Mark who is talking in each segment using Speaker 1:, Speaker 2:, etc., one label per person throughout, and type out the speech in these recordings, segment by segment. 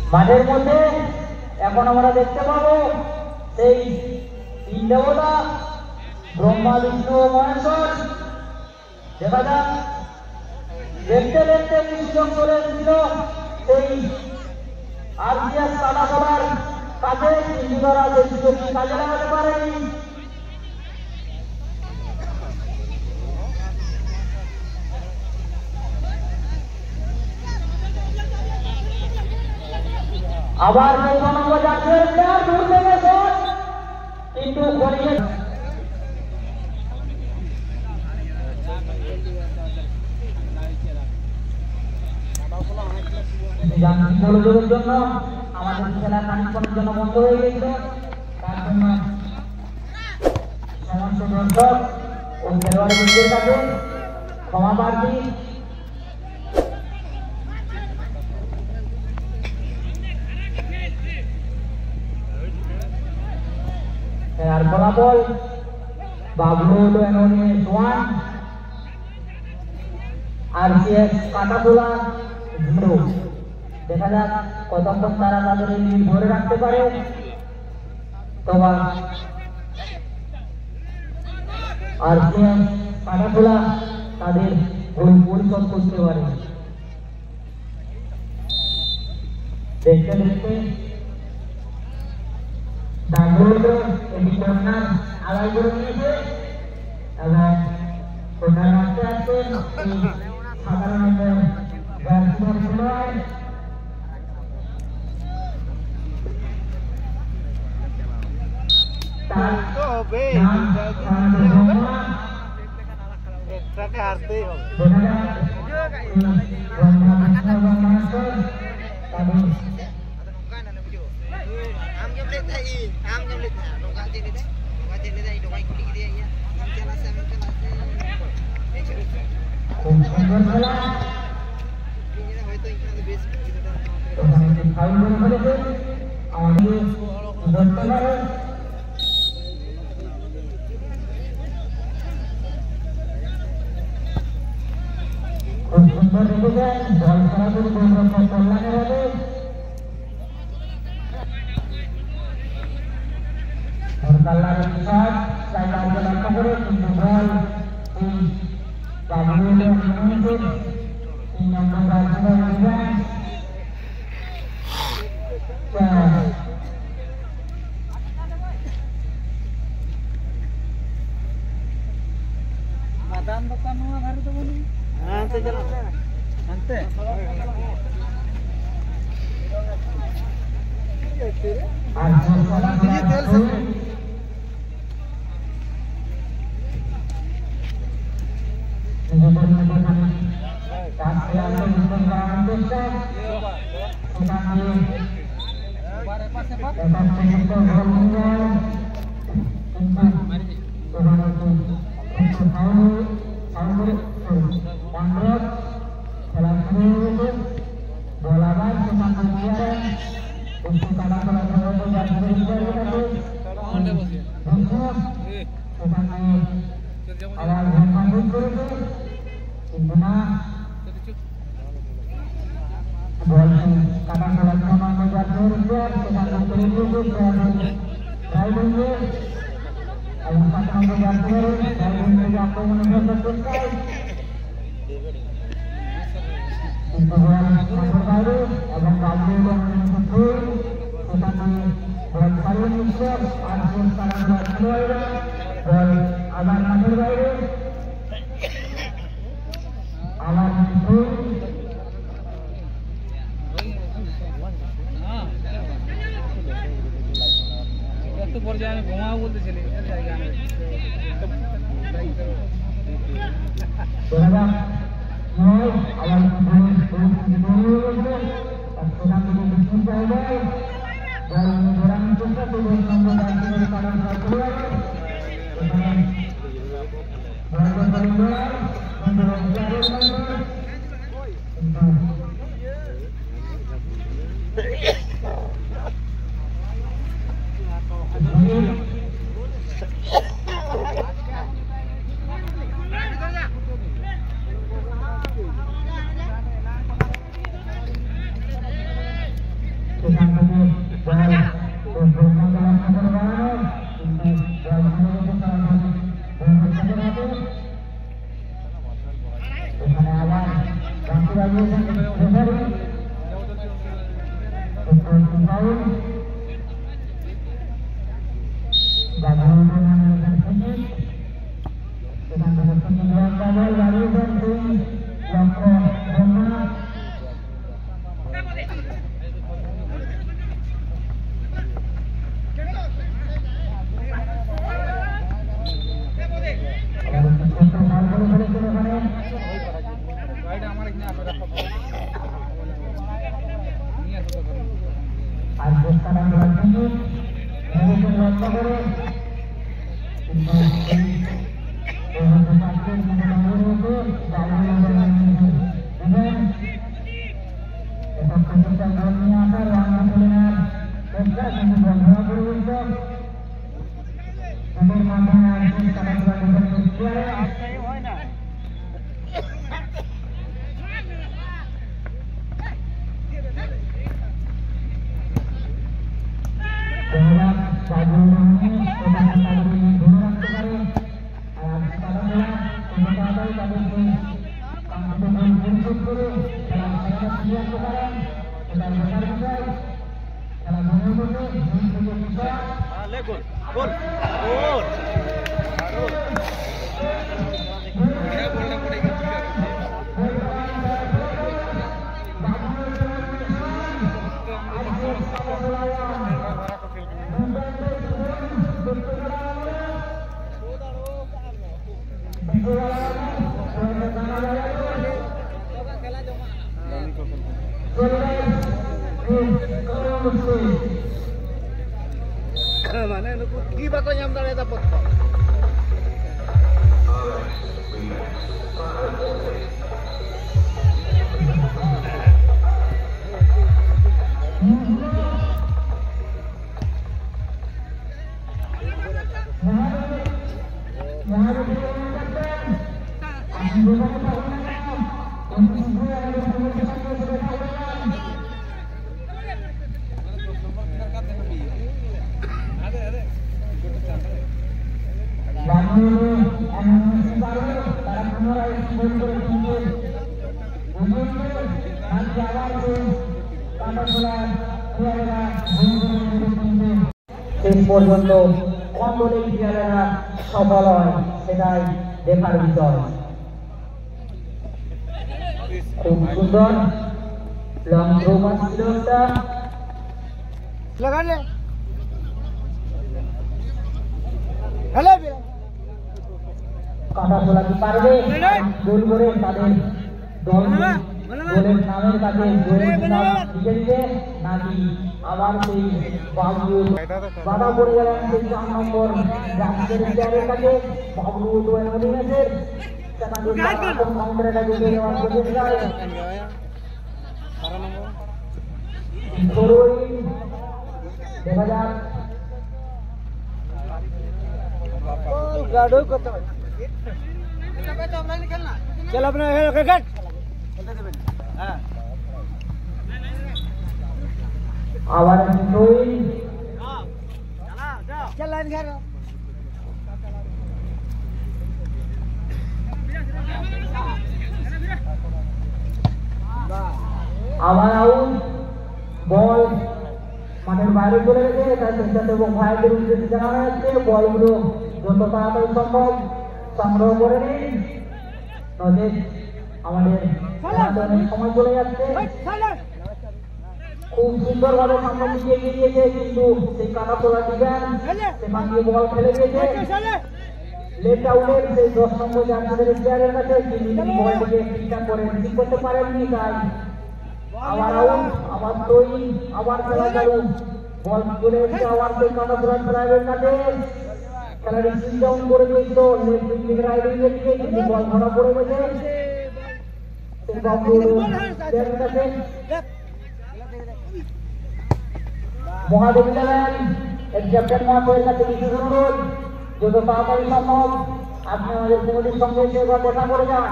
Speaker 1: মাঠের মধ্যে এখন আমরা দেখতে পাবো সেই তিন দেবতা ব্রহ্মা বিষ্ণু ও মহেশ্বর। দেখা যাক দেখতে দেখতে কিছুক্ষণ চলে এসেছিল সেই আরজিএস কাটা করার কাজে, কিন্তু তারা সেই সুযোগটি কাজে লাগাতে পারেনি। আবার সেই নম্বর যাচ্ছে দূর থেকে শট, কিন্তু মনোযোগের জন্য আমাদের খেলা খানিকক্ষণের জন্য বন্ধ হয়ে গেছিল। তার জন্য সমস্ত দর্শক ও খেলোয়াড়দের কাছে ক্ষমা প্রার্থী। আর ফলাফল বাবলু হলো 1 আরজিএস কাটাখোলা 0। দেখা যাক কতক্ষণ তারা তাদের লিড ধরে রাখতে পারে, তবে আরজিএস কাটাখোলা তাদের গোল পরিশোধ করতে পারে। দেখতে দেখতে ডাঙ্গুলো এটি কর্নার আড়াই করে নিয়েছে এবং কর্নার আসতে আসতে সাধারণত ব্যাটসম্যান খেলোয়াড়
Speaker 2: Mana di bako nyam tare dapat.
Speaker 1: শেষ পর্যন্ত কন্দলের খেলারা সফল হয়, সেটাই দেখার বিষয়। খুব সুন্দর লং থ্রো ছিল একটা। কাটা তোলা কি পারবে গোল করে তাদের দল গোলের নামের কাছে গোলের নাম লিখে দিবে নাকি আবার সেই বাধা পড়ে গেলেন সেই 4 নম্বর রাজ্যের প্লেয়ারের কাছে বাবলু ওয়েলমেডিংয়ের সেখানে কাউন্টারের কাছে দেওয়ার সুযোগ যায়। দেখা যাক
Speaker 2: चल अपना क्रिकेट
Speaker 1: आवाज
Speaker 2: चल लाइन घर
Speaker 1: আবার আউট বল মাঠের বাইরে চলে গেছে। তার স্বেচ্ছাসেবক ভাইদের উদ্দেশ্যে জানানো হচ্ছে বলগুলো যত তাড়াতাড়ি সম্ভব সংগ্রহ করে নিন, নচেত আমাদের অনেক সময় চলে যাচ্ছে। খুব সুন্দরভাবে সামনে দিকে এগিয়ে দিয়েছে, কিন্তু সেই কাটা তোলা ডিফেন্স সেখান দিয়ে বল ফেলে দিয়েছে লেফট আউটের সেই 10 নম্বর জার্সিদের প্লেয়ারের কাছে, তিনি বলটিকে ঠিকঠাক করে রিসিভ করতে পারেননি। তাই আবার আউট, আবার থ্রোইং, আবার খেলা চালু। বল চলে এসেছে আবার সেই কাটা তোলা প্লেয়ারের কাছে। খেলাটি সুইচ ডাউন করে দিয়েছিল লেফট উইং রাইট উইংয়ের দিকে, কিন্তু বল ধরা পড়ে গেছে সেই বাবলু প্লেয়ারের কাছে। মহাদেবী লেভেল এর ক্যাপ্টেন মহাশয়ের কাছে বিশেষ অনুরোধ, যত তাড়াতাড়ি সম্ভব আপনি আমাদের কমিটির সঙ্গে এসে একবার দেখা করে যান।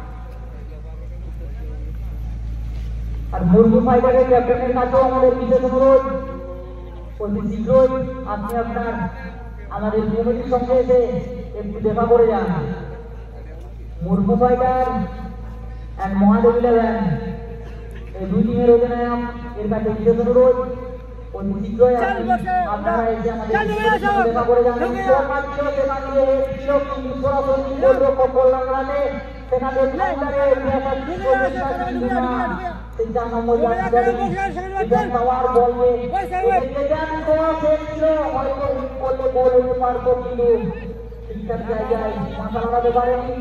Speaker 1: আর মুরগি ফাইটারের ক্যাপ্টেনের কাছেও আমাদের বিশেষ অনুরোধ, অতি শীঘ্রই আপনি আপনার আমাদের কমিটির সঙ্গে এসে একটু দেখা করে যান। মুরগি ফাইটার অ্যান্ড মহাদেবী লেভেল এই দুই টিমের অধিনায়ক এর কাছে বিশেষ অনুরোধ, অতি শীঘ্রই আপনারা এসে আমাদের দেখা করে যান। সরাসরি গোলরক্ষক কল্যাণ রানে সেখানে তিনটা নম্বর পাওয়ার বল হয়তো করলে গোল হতে পারতো, কিন্তু ঠিকঠাক জায়গায় মাথা লাগাতে পারেনি।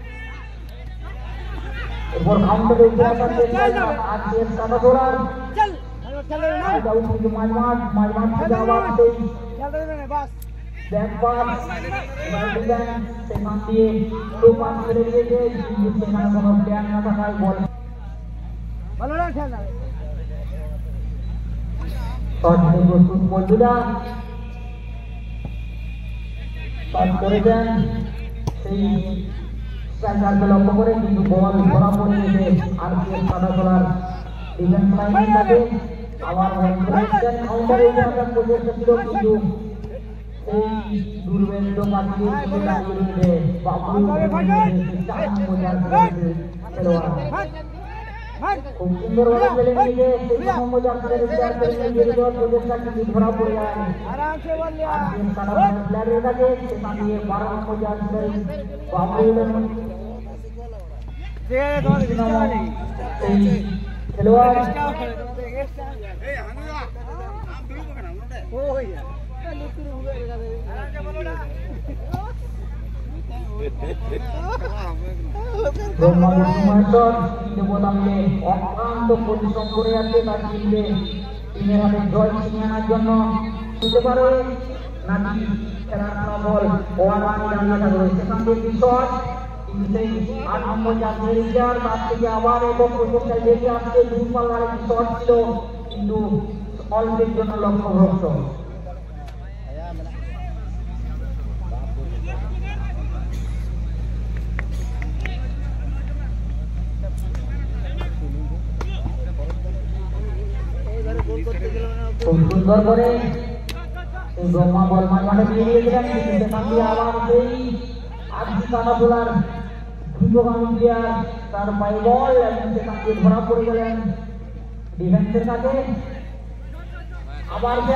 Speaker 1: এরপর কাউন্টারে উঠে আসার চেষ্টা আজকে সাদা দৌড়ান মাঝমাঠ থেকে আবার সেই ব্যাক পাস সেখান দিয়ে লো পাস ফেলে দিয়েছে, কিন্তু সেখানে কোনো প্লেয়ার না থাকায় বল প্রস্তুত বন্ধুরা পাস করে দেন সেই স্ট্রাইকারকে লক্ষ্য করে, কিন্তু বল ধরা পড়ে গেছে আর সাদা তোলার ডিফেন্স লাইনের কাছে। আবার কাউন্টারে আসার প্রচেষ্টা ছিল, কিন্তু এই দুর্বেন্দ্র পাঠিয়ে দাঁড়িয়ে রয়েছে খুব সুন্দর ভাবে খেলে নিয়ে প্রচেষ্টা কিন্তু ধরা পড়ে যায় প্লেয়ারের কাছে। সেখান দিয়ে 12 নম্বর জার্সি খেলোয়াড় অক্লান্ত পরিশ্রম করে আছে তার টিমকে টিমের হাতে জয় ছিনিয়ে আনার জন্য। বুঝতে পারে নাকি খেলার ফলাফল ওয়ান জানিয়ে থাকবে। সেখান থেকে শট, কিন্তু সেই 8 নম্বর জাতীয় রিজার্ভ তার থেকে আবার একক প্রচেষ্টায় বেঁচে আসছে। দুই পাল্লার একটি শট ছিল, কিন্তু অল্পের জন্য লক্ষ্যভ্রষ্ট। খুব সুন্দর করে ব্রহ্মা বল মাঠে দিয়ে দিয়েছিলেন, কিন্তু সেখান দিয়ে আবার সেই আজকে কাটা তোলার দ্রুতগামী প্লেয়ার তার পায়ে বল এবং সেখান দিয়ে ধরা পড়ে গেলেন ডিফেন্সের কাছে। আবার যে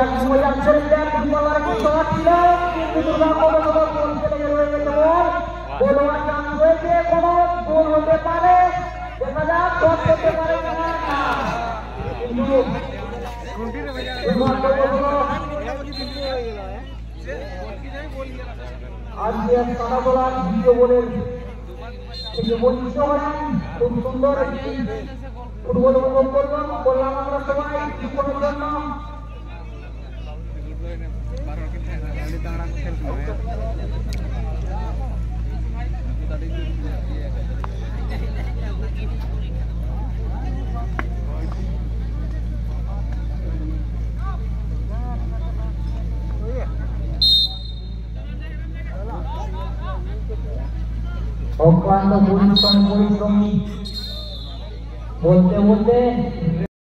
Speaker 1: শট ছিল, কিন্তু দুর্ভাগ্যবশত গোল চলে গেল। গোল হওয়ার চান্স হয়েছে, কোনো গোল হতে পারে, দেখা যাক শট করতে পারে কিনা। কিন্তু আজকে কাটা তোলার দ্বিতীয় গোলের থেকে বঞ্চিত হলেন। খুব সুন্দর একটি ফুটবল উপভোগ করলাম আমরা সবাই কিছুক্ষণের জন্য। অক্লান্ত পরিশ্রমী বলতে বলতে